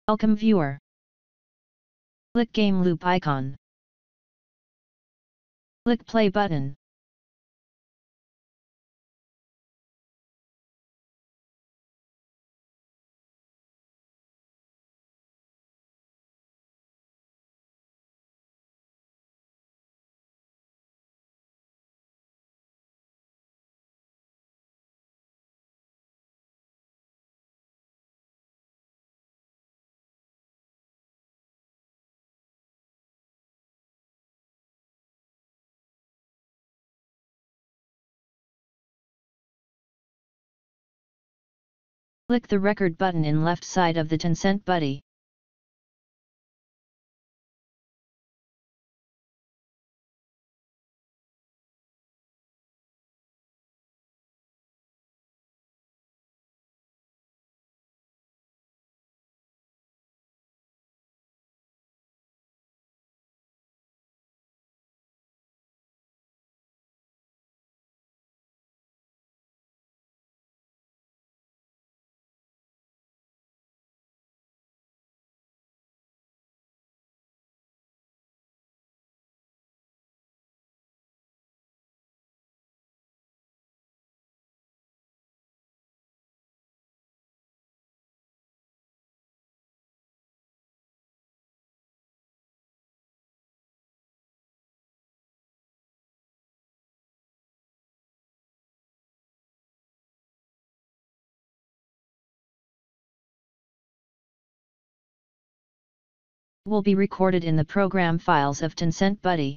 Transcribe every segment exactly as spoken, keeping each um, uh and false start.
Welcome viewer. Click game loop icon. Click play button. Click the record button in left side of the Tencent Buddy. Will be recorded in the program files of Tencent Buddy.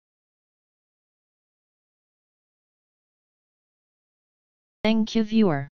Thank you viewer.